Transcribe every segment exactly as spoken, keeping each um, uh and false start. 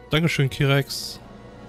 Dankeschön, Kirex.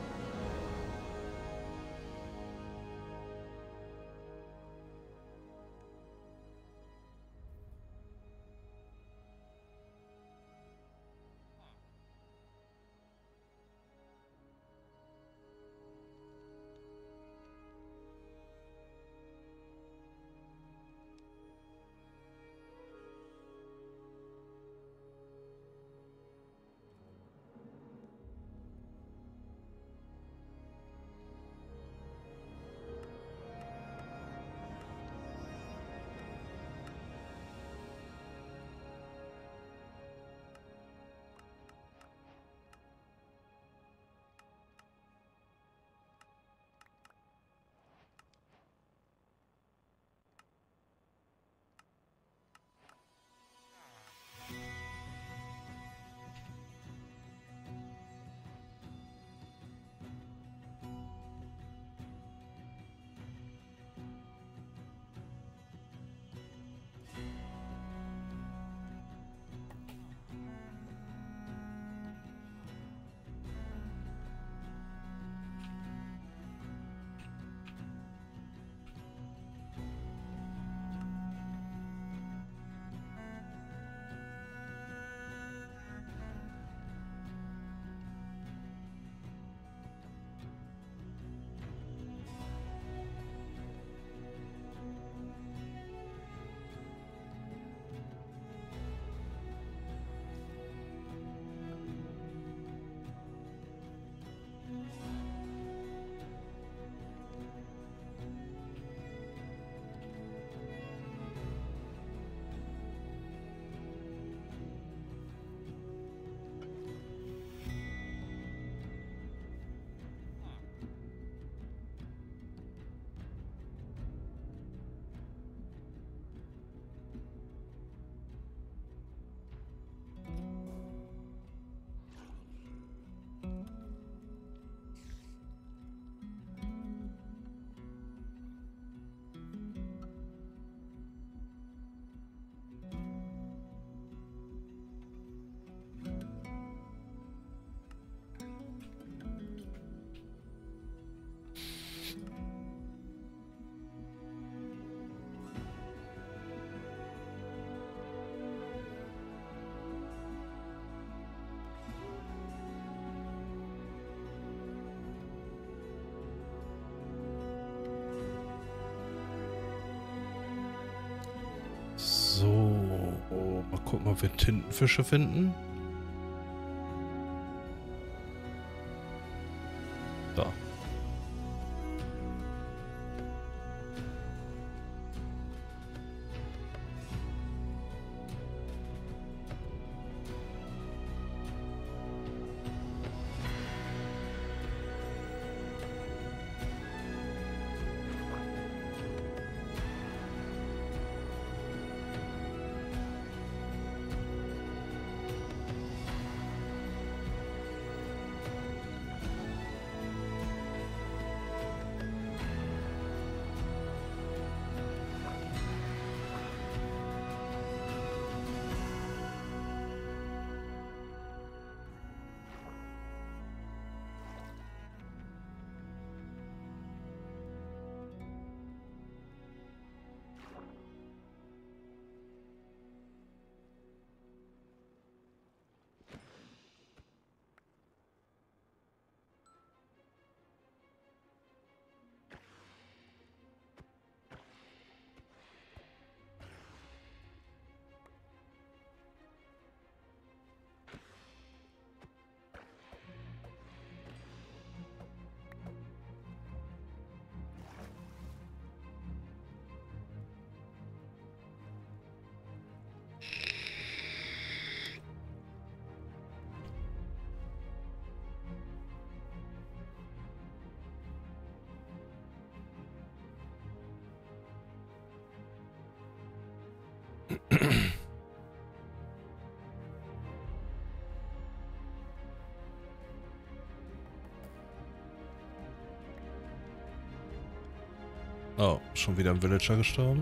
So, mal gucken, ob wir Tintenfische finden. Da. Oh, schon wieder ein Villager gestorben.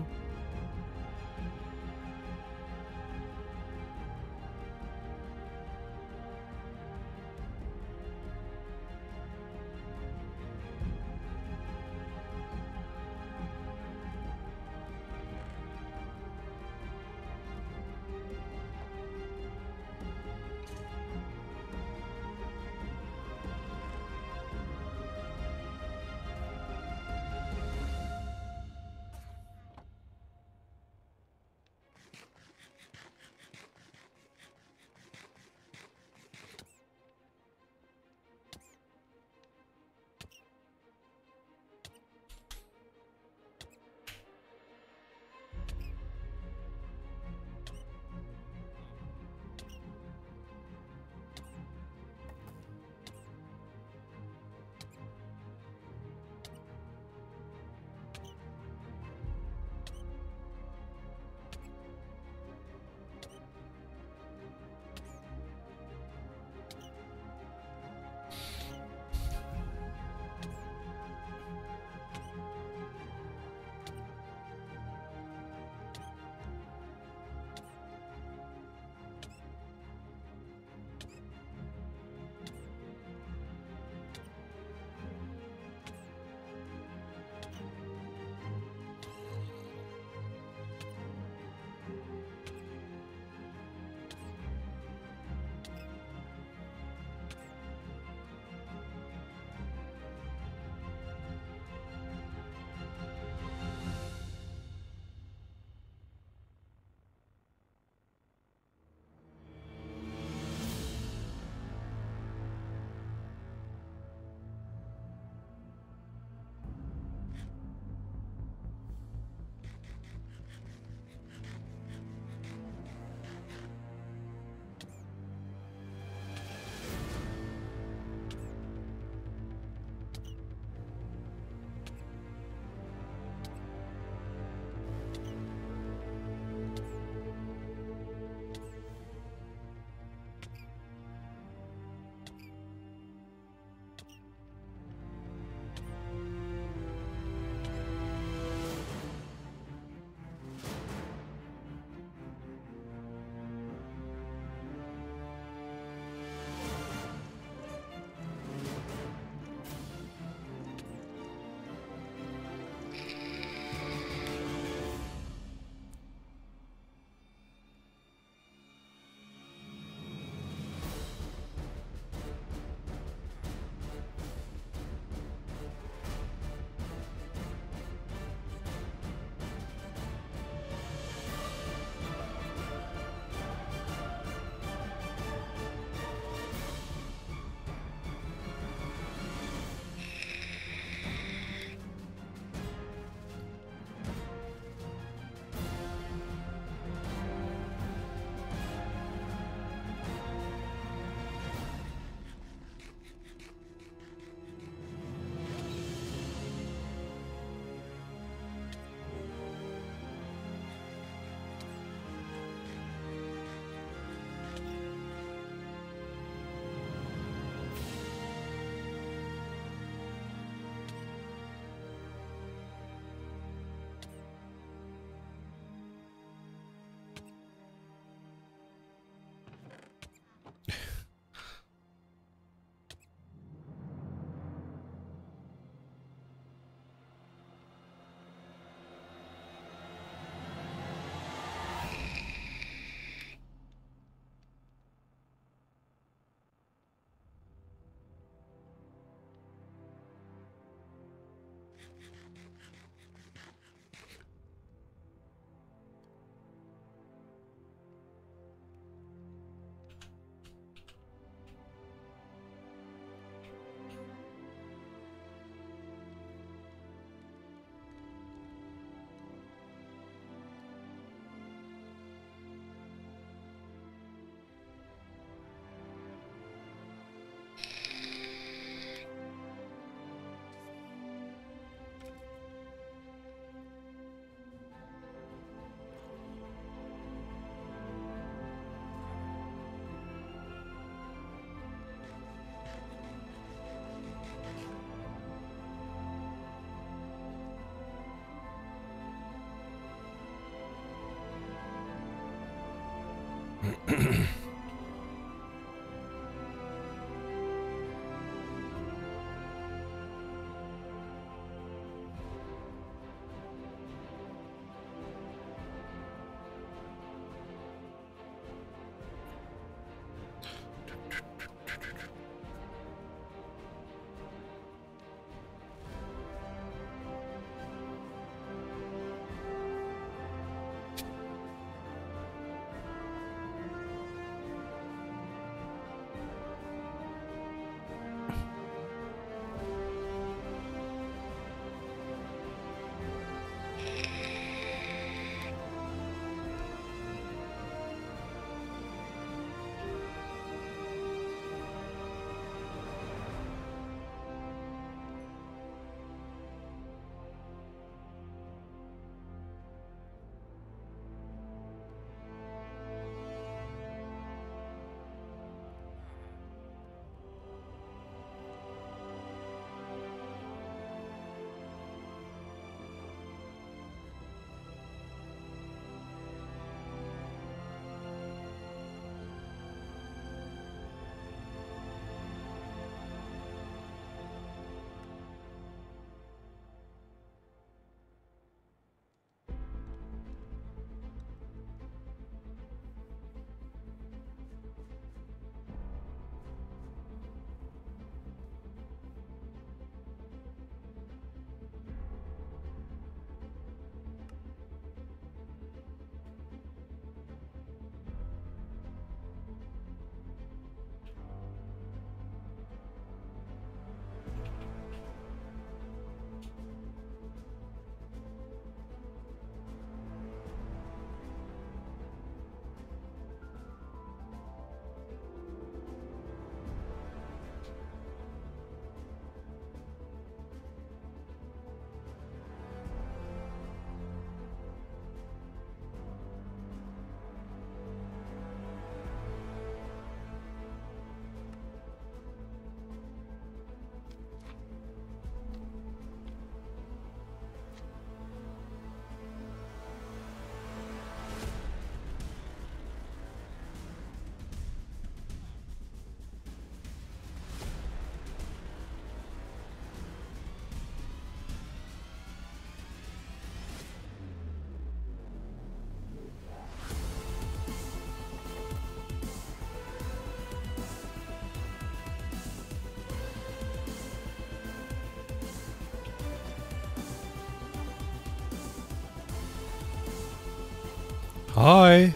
Hi.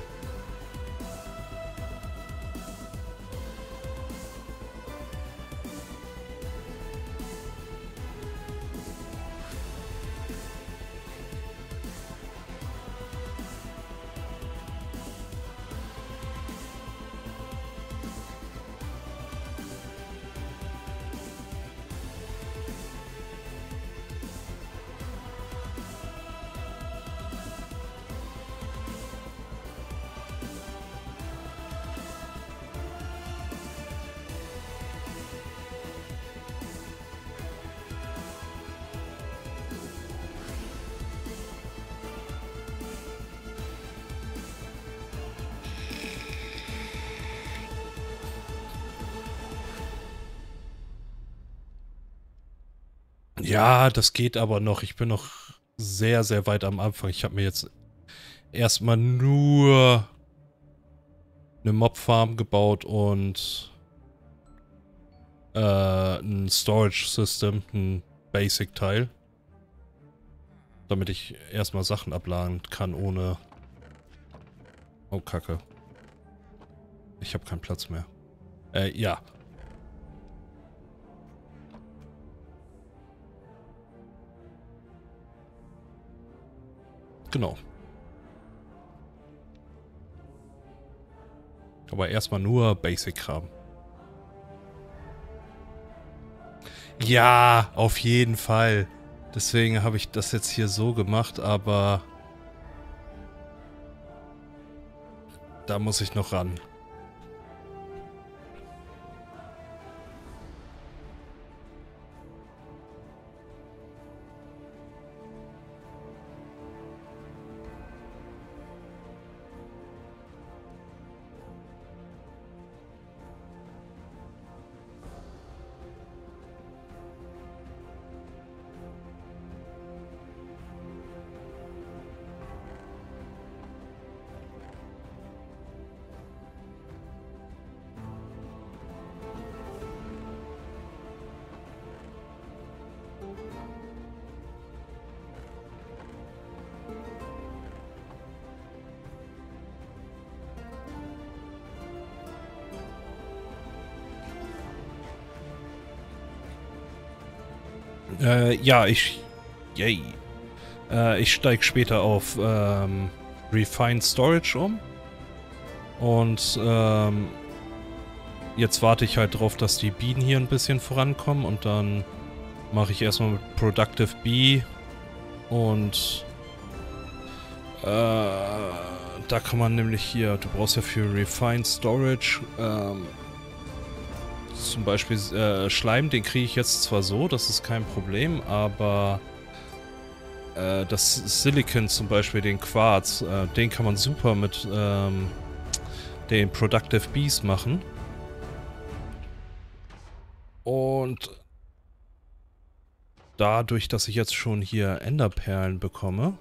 Ja, das geht aber noch. Ich bin noch sehr, sehr weit am Anfang. Ich habe mir jetzt erstmal nur eine Mob-Farm gebaut und äh, ein Storage-System, ein Basic-Teil. Damit ich erstmal Sachen abladen kann ohne... Oh, Kacke. Ich habe keinen Platz mehr. Äh, ja. Genau. Aber erstmal nur Basic-Kram. Ja, auf jeden Fall. Deswegen habe ich das jetzt hier so gemacht, aber da muss ich noch ran. Äh, ja, ich... Yay. Äh, ich steige später auf ähm, Refined Storage um. Und ähm, jetzt warte ich halt drauf, dass die Bienen hier ein bisschen vorankommen. Und dann mache ich erstmal mit Productive Bee. Und äh, da kann man nämlich hier... Du brauchst ja für Refined Storage... Ähm, zum Beispiel äh, Schleim, den kriege ich jetzt zwar so, das ist kein Problem, aber äh, das Silicon zum Beispiel, den Quarz, äh, den kann man super mit ähm, den Productive Bees machen. Und dadurch, dass ich jetzt schon hier Enderperlen bekomme,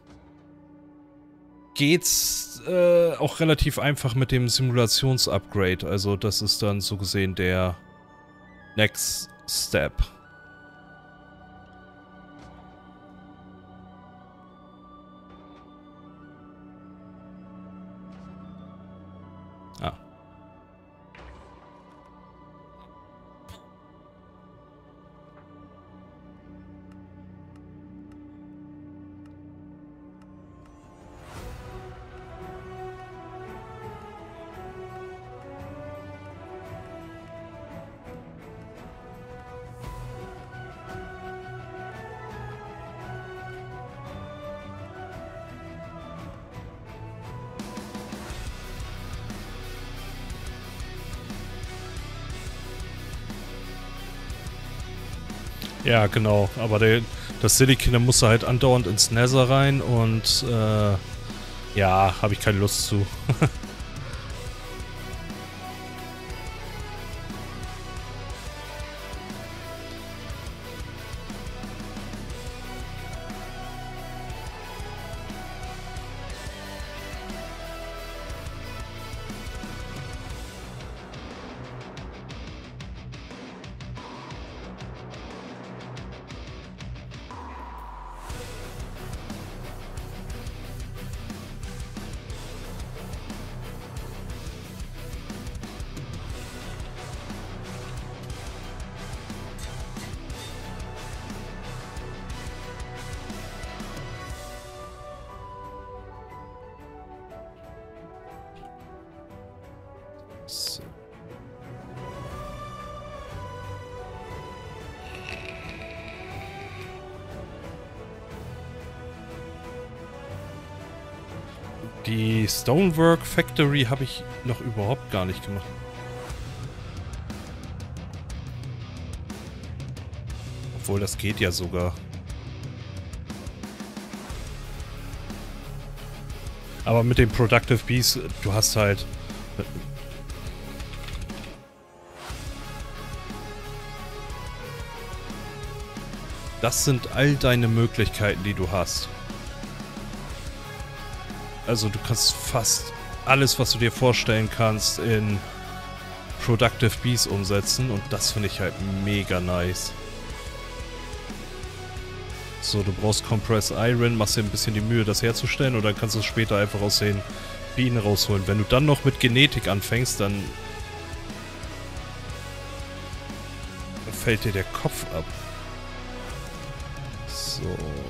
geht's äh, auch relativ einfach mit dem Simulations-Upgrade. Also das ist dann so gesehen der Next Step. Ah. Ja, genau. Aber der, das Silicon, da musst du halt andauernd ins Nether rein und äh, ja, habe ich keine Lust zu. So. Die Stonework Factory habe ich noch überhaupt gar nicht gemacht. Obwohl, das geht ja sogar. Aber mit den Productive Bees, du hast halt... Das sind all deine Möglichkeiten, die du hast. Also du kannst fast alles, was du dir vorstellen kannst, in Productive Bees umsetzen. Und das finde ich halt mega nice. So, du brauchst Compressed Iron, machst dir ein bisschen die Mühe, das herzustellen. Und dann kannst du es später einfach aus den Bienen rausholen. Wenn du dann noch mit Genetik anfängst, dann fällt dir der Kopf ab. So.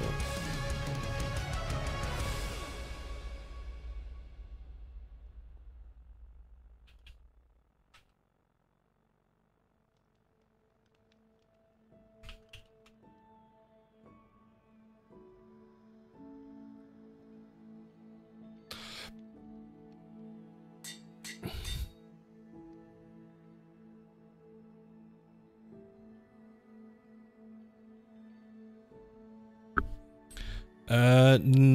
Äh,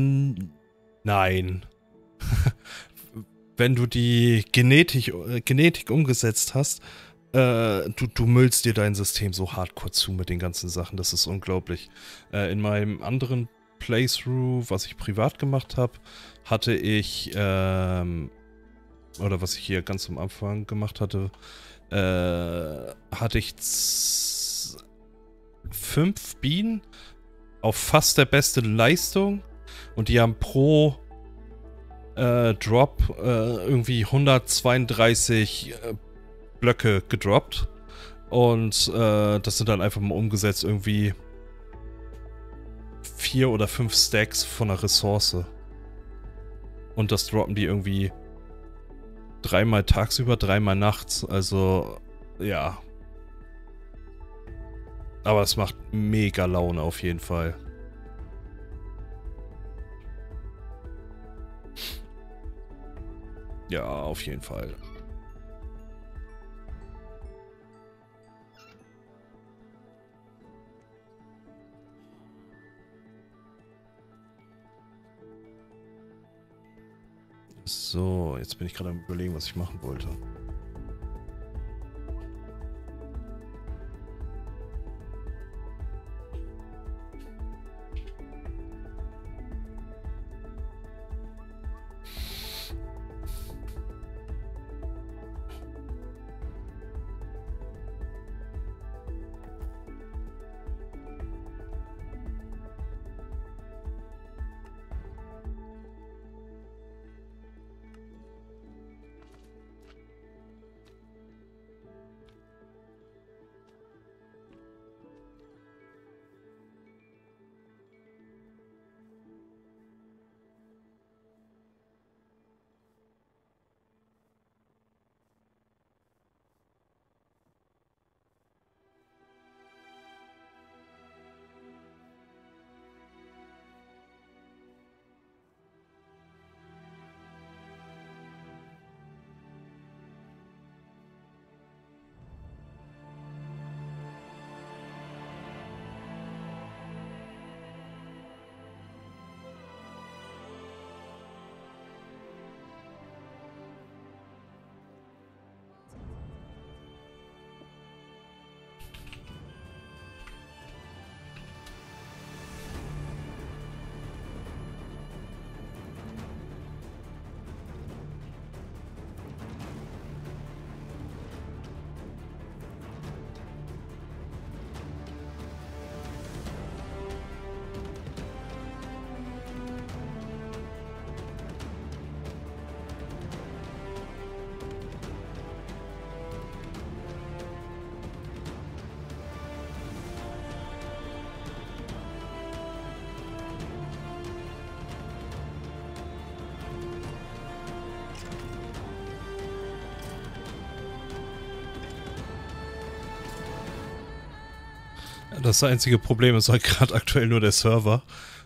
nein. Wenn du die Genetik, äh, Genetik umgesetzt hast, äh, du, du müllst dir dein System so hardcore zu mit den ganzen Sachen. Das ist unglaublich. Äh, in meinem anderen Playthrough, was ich privat gemacht habe, hatte ich, ähm, oder was ich hier ganz am Anfang gemacht hatte, äh, hatte ich fünf Bienen auf fast der beste Leistung und die haben pro äh, Drop äh, irgendwie hundertzweiunddreißig äh, Blöcke gedroppt und äh, das sind dann einfach mal umgesetzt irgendwie vier oder fünf Stacks von einer Ressource. Und das droppen die irgendwie dreimal tagsüber, dreimal nachts. Also, ja. Aber es macht mega Laune auf jeden Fall. Ja, auf jeden Fall. So, jetzt bin ich gerade am Überlegen, was ich machen wollte. Das einzige Problem ist halt gerade aktuell nur der Server.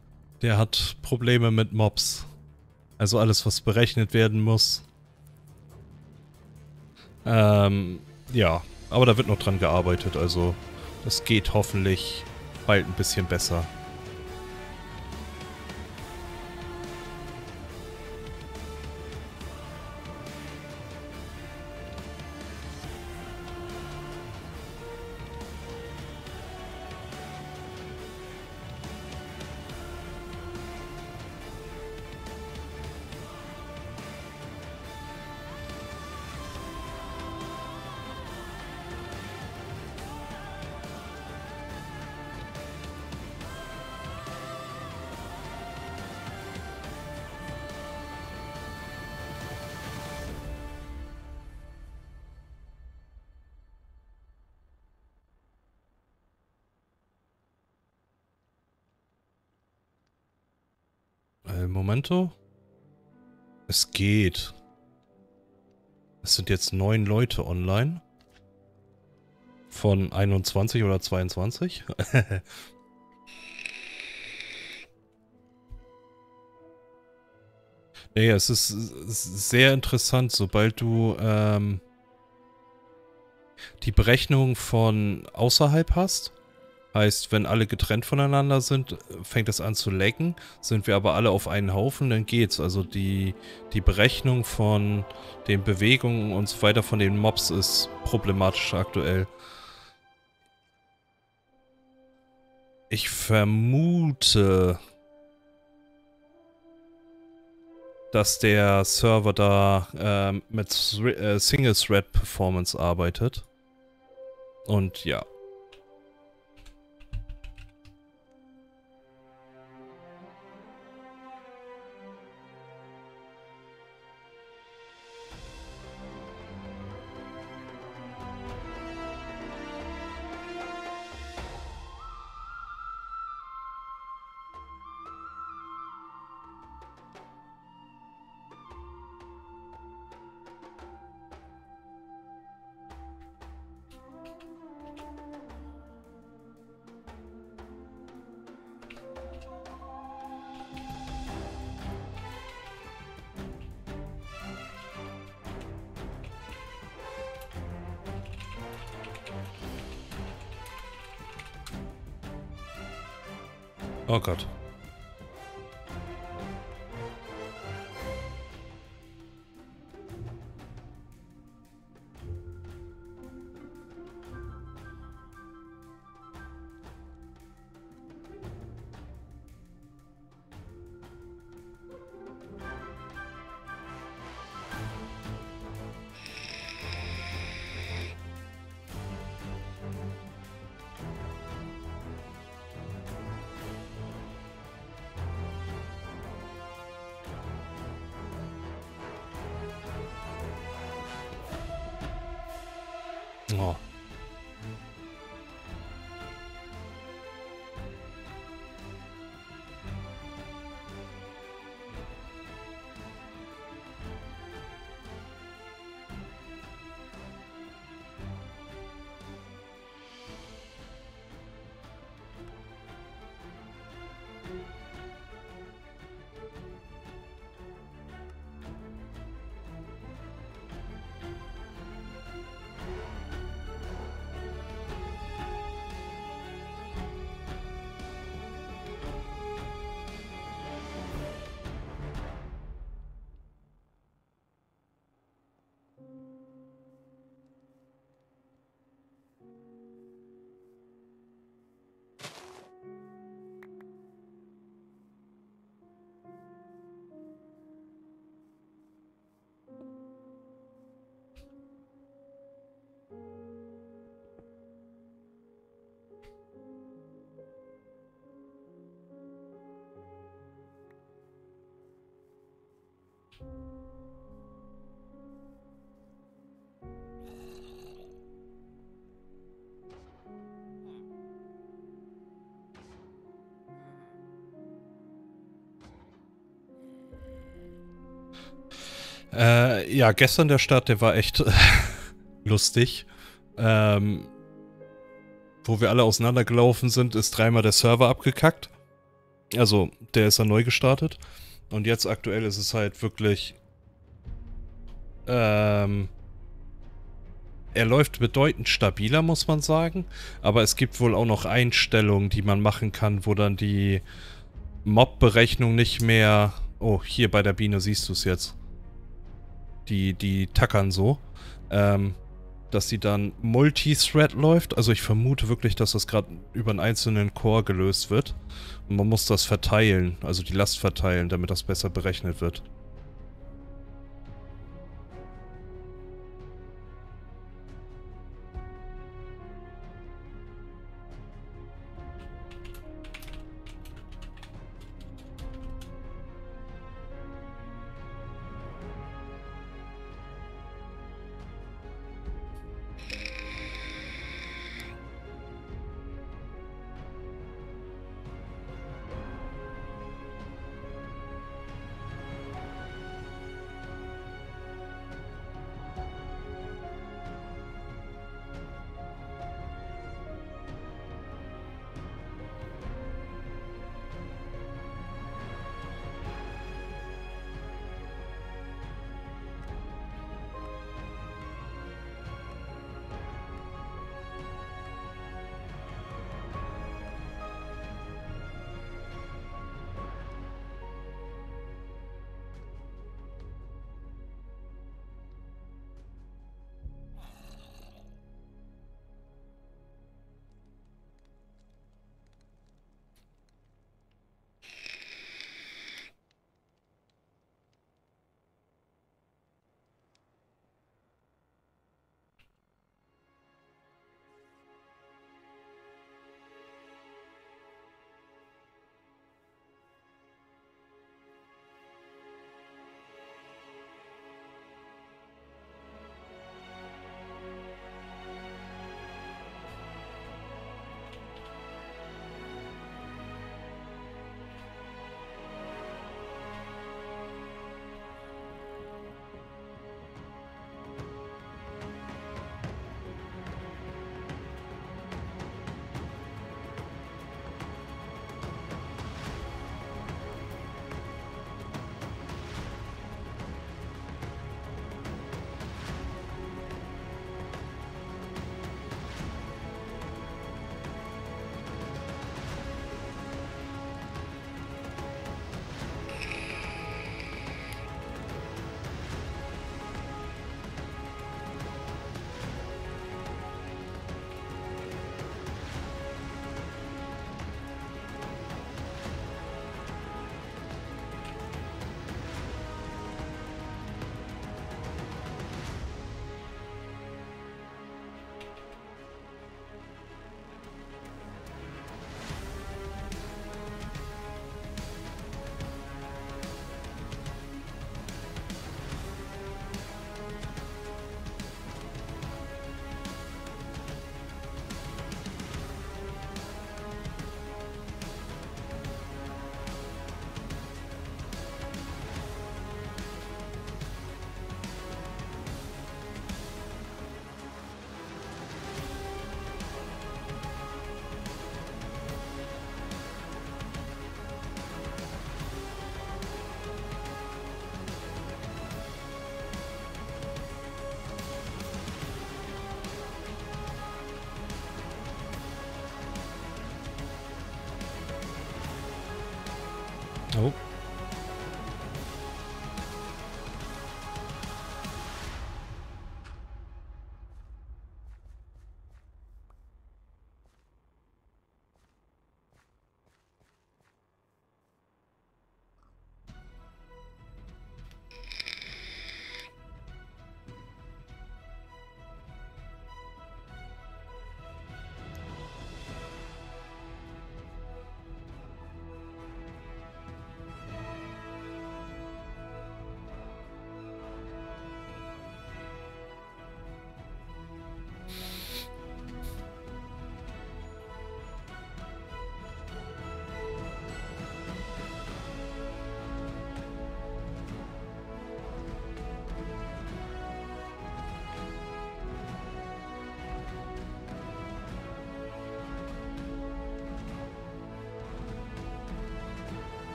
Der hat Probleme mit Mobs. Also alles, was berechnet werden muss. Ähm, ja. Aber da wird noch dran gearbeitet, also das geht hoffentlich bald ein bisschen besser. Äh, Momento? Es geht. Es sind jetzt neun Leute online. Von einundzwanzig oder zweiundzwanzig. Naja, es ist sehr interessant, sobald du ähm, die Berechnung von außerhalb hast. Heißt, wenn alle getrennt voneinander sind, fängt es an zu laggen. Sind wir aber alle auf einen Haufen, dann geht's. Also die, die Berechnung von den Bewegungen und so weiter von den Mobs ist problematisch aktuell. Ich vermute, dass der Server da ähm, mit äh, Single-Thread-Performance arbeitet. Und ja. Oh Gott. Oh. Äh, ja, gestern der Start, der war echt lustig. Ähm, wo wir alle auseinandergelaufen sind, ist dreimal der Server abgekackt. Also, der ist dann neu gestartet. Und jetzt aktuell ist es halt wirklich... Ähm... Er läuft bedeutend stabiler, muss man sagen. Aber es gibt wohl auch noch Einstellungen, die man machen kann, wo dann die Mob-Berechnung nicht mehr... Oh, hier bei der Biene siehst du es jetzt. Die, die tackern so. Ähm... dass sie dann Multithread läuft. Also ich vermute wirklich, dass das gerade über einen einzelnen Core gelöst wird. Und man muss das verteilen, also die Last verteilen, damit das besser berechnet wird.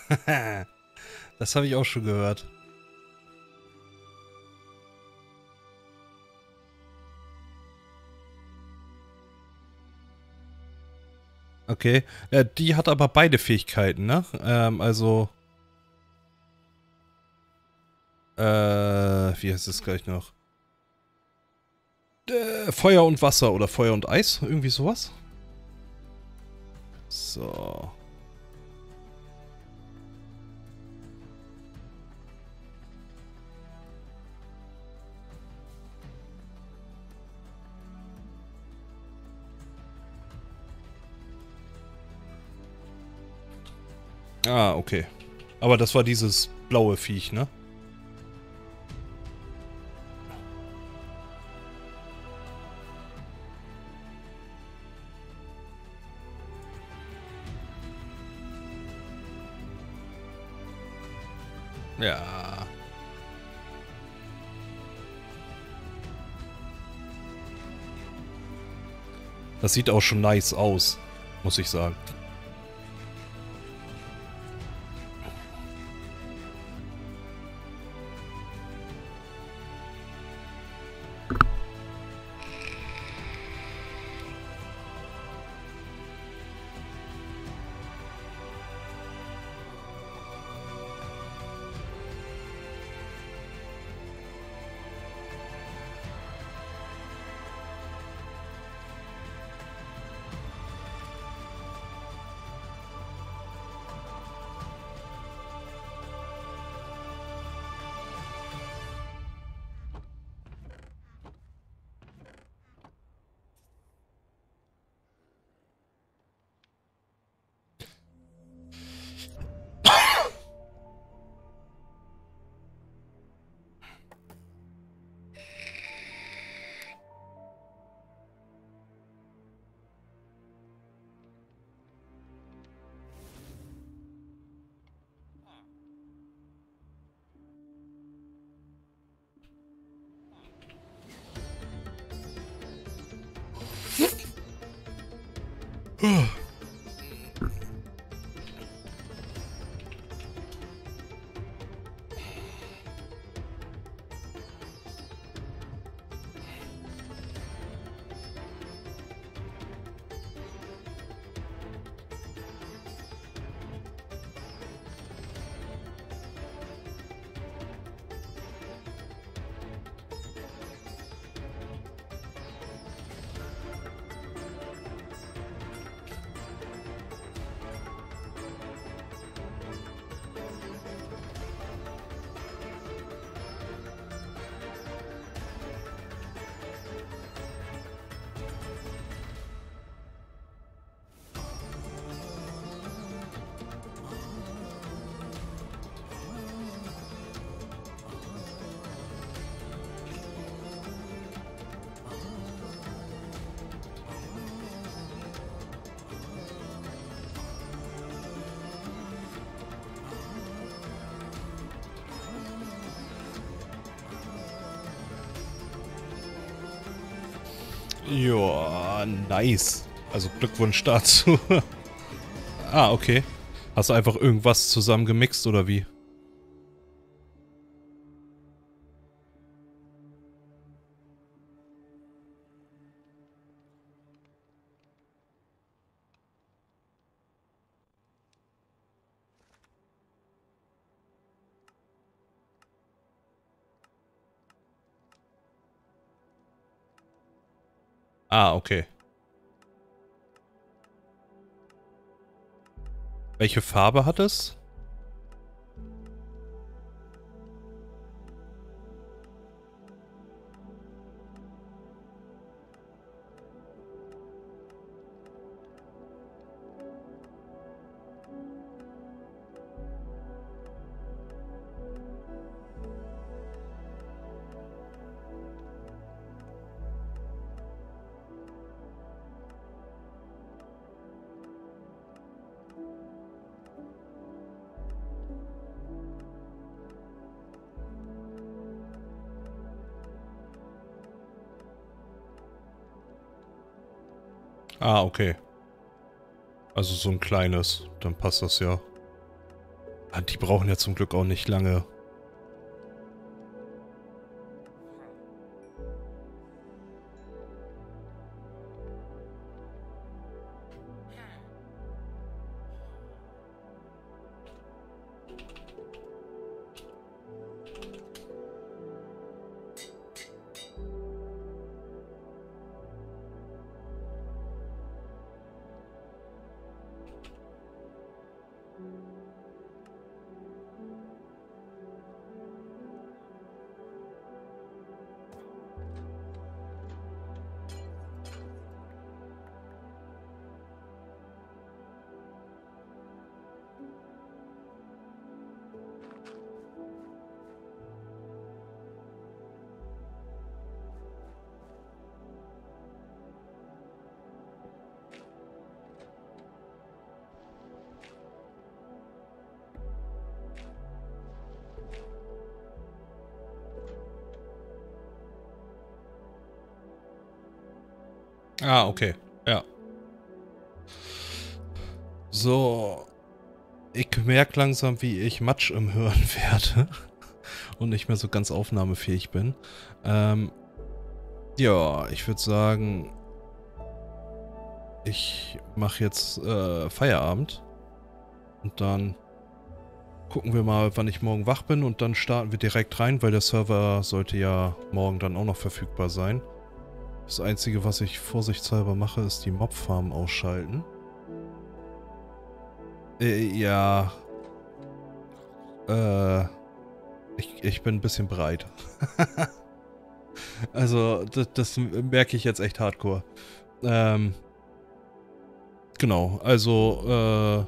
Das habe ich auch schon gehört. Okay. Ja, die hat aber beide Fähigkeiten, ne? Ähm, also... Äh, wie heißt es gleich noch? Äh, Feuer und Wasser oder Feuer und Eis, irgendwie sowas. So. Ah, okay. Aber das war dieses blaue Viech, ne? Ja. Das sieht auch schon nice aus, muss ich sagen. Ja, nice. Also Glückwunsch dazu. Ah, okay. Hast du einfach irgendwas zusammen gemixt oder wie? Ah, okay. Welche Farbe hat es? Ah, okay. Also so ein kleines. Dann passt das ja. Ah, die brauchen ja zum Glück auch nicht lange. Ah, okay. Ja. So. Ich merke langsam, wie ich Matsch im Hören werde. Und nicht mehr so ganz aufnahmefähig bin. Ähm. Ja, ich würde sagen, ich mache jetzt äh, Feierabend. Und dann gucken wir mal, wann ich morgen wach bin. Und dann starten wir direkt rein, weil der Server sollte ja morgen dann auch noch verfügbar sein. Das Einzige, was ich vorsichtshalber mache, ist die Mobfarm ausschalten. Äh, ja. Äh. Ich, ich bin ein bisschen breit. Also, das, das merke ich jetzt echt hardcore. Ähm. Genau, also, äh.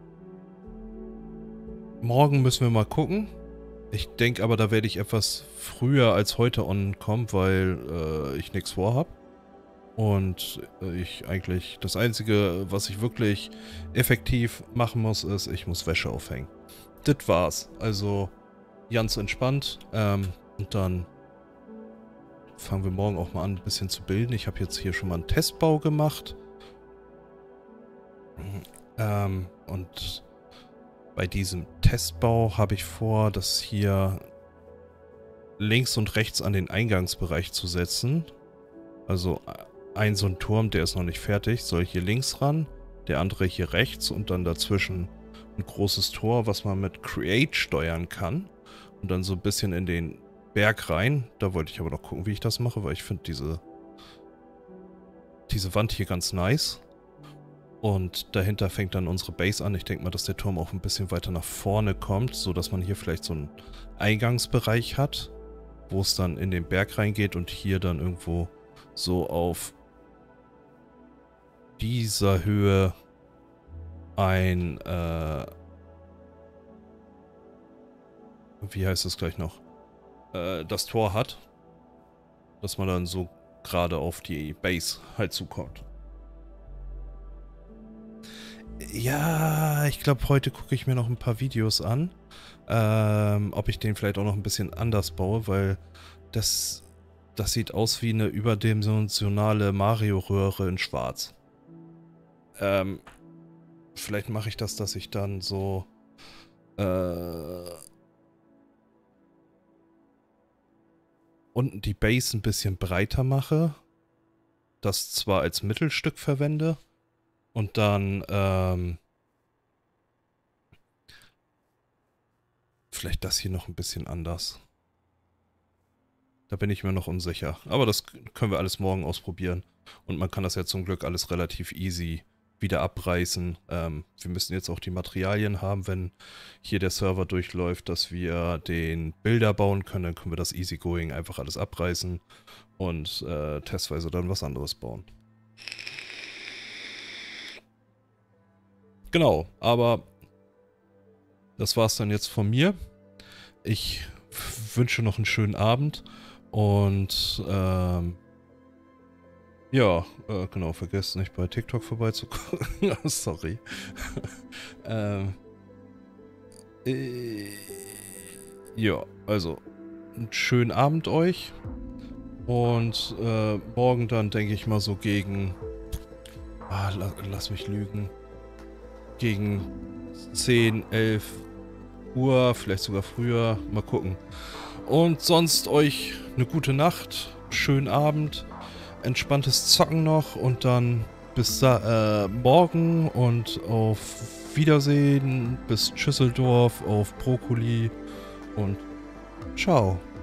morgen müssen wir mal gucken. Ich denke aber, da werde ich etwas früher als heute on kommen, weil äh, ich nichts vorhab. Und äh, ich eigentlich, das Einzige, was ich wirklich effektiv machen muss, ist, ich muss Wäsche aufhängen. Das war's. Also, ganz entspannt. Ähm, und dann fangen wir morgen auch mal an, ein bisschen zu bilden. Ich habe jetzt hier schon mal einen Testbau gemacht. Ähm, und bei diesem Testbau habe ich vor, das hier links und rechts an den Eingangsbereich zu setzen. Also ein so ein Turm, der ist noch nicht fertig, soll hier links ran, der andere hier rechts und dann dazwischen ein großes Tor, was man mit Create steuern kann. Und dann so ein bisschen in den Berg rein. Da wollte ich aber noch gucken, wie ich das mache, weil ich finde diese, diese Wand hier ganz nice. Und dahinter fängt dann unsere Base an. Ich denke mal, dass der Turm auch ein bisschen weiter nach vorne kommt, sodass man hier vielleicht so einen Eingangsbereich hat, wo es dann in den Berg reingeht und hier dann irgendwo so auf dieser Höhe ein, äh, wie heißt es gleich noch, äh, das Tor hat, dass man dann so gerade auf die Base halt zukommt. Ja, ich glaube, heute gucke ich mir noch ein paar Videos an, ähm, ob ich den vielleicht auch noch ein bisschen anders baue, weil das, das sieht aus wie eine überdimensionale Mario-Röhre in schwarz. Ähm, vielleicht mache ich das, dass ich dann so, äh, unten die Base ein bisschen breiter mache, das zwar als Mittelstück verwende, und dann, ähm, vielleicht das hier noch ein bisschen anders. Da bin ich mir noch unsicher. Aber das können wir alles morgen ausprobieren. Und man kann das ja zum Glück alles relativ easy wieder abreißen. Ähm, wir müssen jetzt auch die Materialien haben, wenn hier der Server durchläuft, dass wir den Bilder bauen können. Dann können wir das easygoing einfach alles abreißen und äh, testweise dann was anderes bauen. Genau, aber das war's dann jetzt von mir. Ich wünsche noch einen schönen Abend und ähm, ja, äh, genau, vergesst nicht bei TikTok vorbeizugucken. Sorry. ähm, äh, ja, also einen schönen Abend euch und äh, morgen dann denke ich mal so gegen, ah, la, lass mich lügen, gegen zehn, elf Uhr, vielleicht sogar früher. Mal gucken. Und sonst euch eine gute Nacht, schönen Abend, entspanntes Zocken noch und dann bis äh, morgen und auf Wiedersehen, bis Schüsseldorf, auf Brokkoli und ciao.